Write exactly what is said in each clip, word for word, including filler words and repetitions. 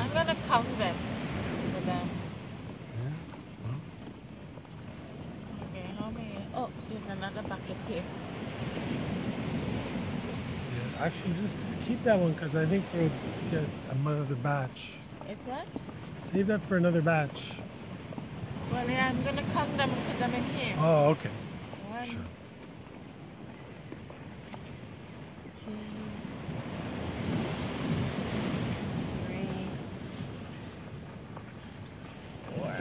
I'm gonna count them for them. Yeah. Well, Okay, how many? Oh, there's another bucket here. yeah. Actually, just keep that one because I think we'll get another batch. It's what? Save that for another batch. Well, yeah, I'm gonna count them and put them in here. Oh, okay. One, Sure. two, three, four,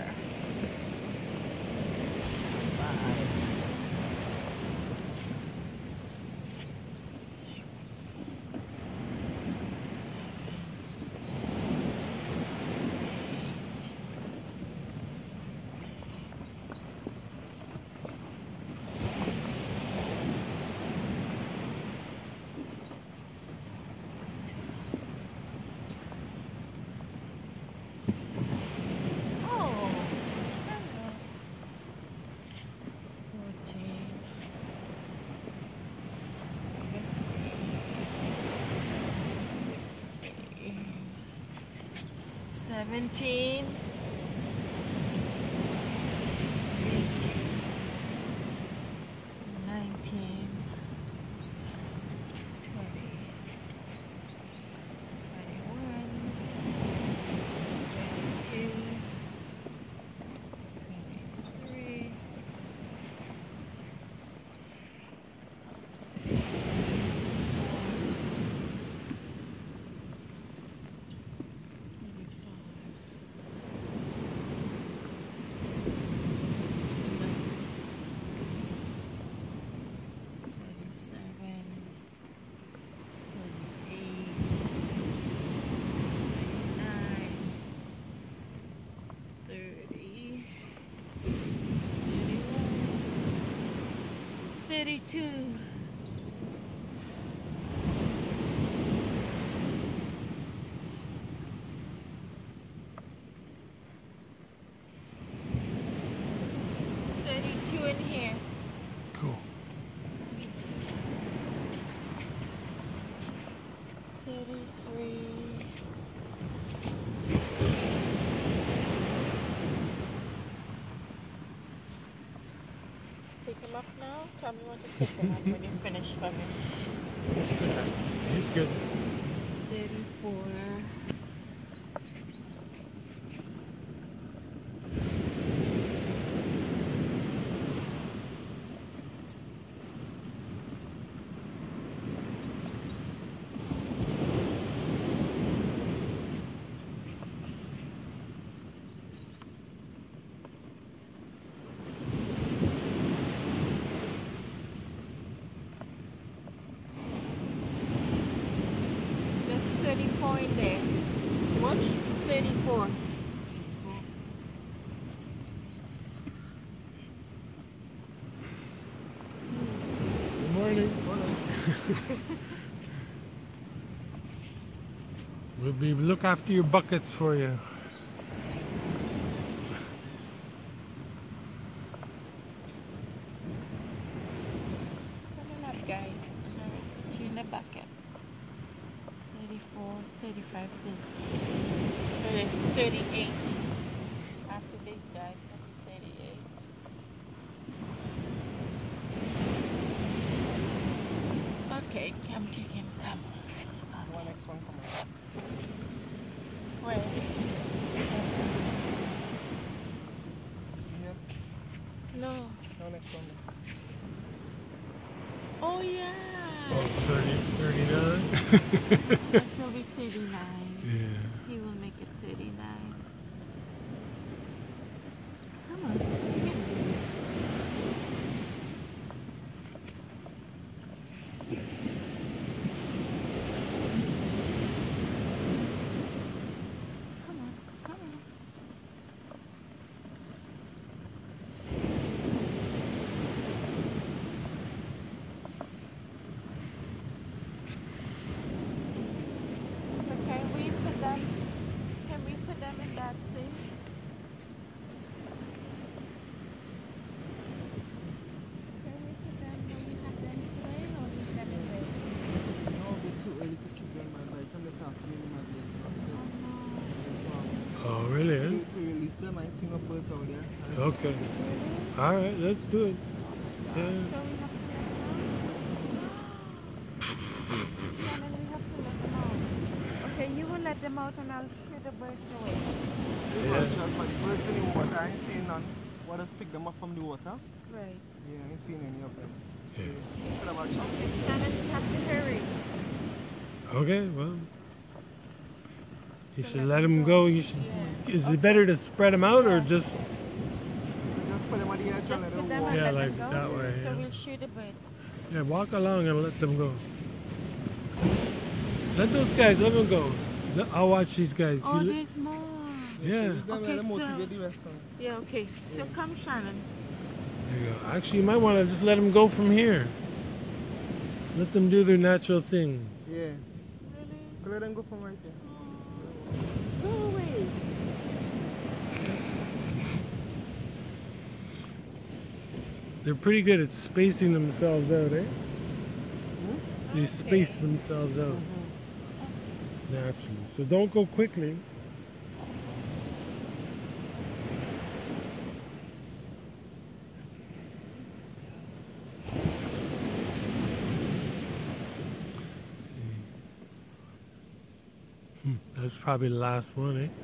five, oh, fourteen, fifteen, sixteen, seventeen, eighteen, nineteen, twenty, twenty-one, twenty-two, twenty-three, thirty-two. thirty-two in here. Cool. thirty-three. Pick him up now. Tell me when to pick him up when you finish for me. It's okay. He's good. thirty-four. thirty-four in there. Watch, thirty-four. Good morning. We'll be look after your buckets for you. Coming up, guys. And then we put you in the bucket. thirty-four, thirty-five, thirty-six. So there's thirty-eight. After this, guys, thirty-eight. Okay, I'm taking come. One next one coming up. Where? See here? No. No, next one. Oh yeah. thirty, thirty-nine. This will be thirty-nine. Yeah. He will make it thirty-nine. Come on. Come on, come on. So can we put them Okay. All right, let's do it. Yeah. So we have to let them out. Shannon, we have to let them out. Okay, you will let them out and I'll shoo the birds away. The Yeah. birds, but the birds in the water, I ain't seeing none. What just pick them up from the water? Right. Yeah, I ain't seen any of them. Yeah. Could have actually- Okay, Shannon, you have to hurry. Okay, well, you So should let let them them go. go. You should. Yeah. Is it better to spread them out or just? Just put them on the edge and Just let put them them walk. and Yeah, let like them go. that way, So yeah. we'll shoo the birds. Yeah, walk along and let them go. Let those guys. Let them go. Let- I'll watch these guys. Oh, You li- there's more. yeah. Them Okay, let them so- motivate the rest of them. Yeah, okay. So come, Shannon. There you go. Actually, you might want to just let them go from here. Let them do their natural thing. Yeah. Really? Could let them go from right here. Go away. They're pretty good at spacing themselves out, eh? They Okay. space themselves out naturally. So don't go quickly. Hmm, that's probably the last one, eh?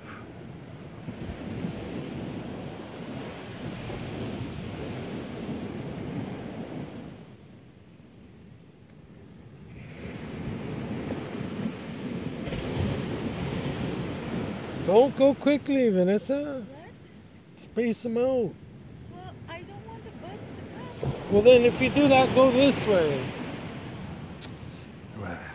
Don't go quickly, Vanessa. What? Space them out. Well, I don't want the birds to come. Well, then if you do that, go this way. Right.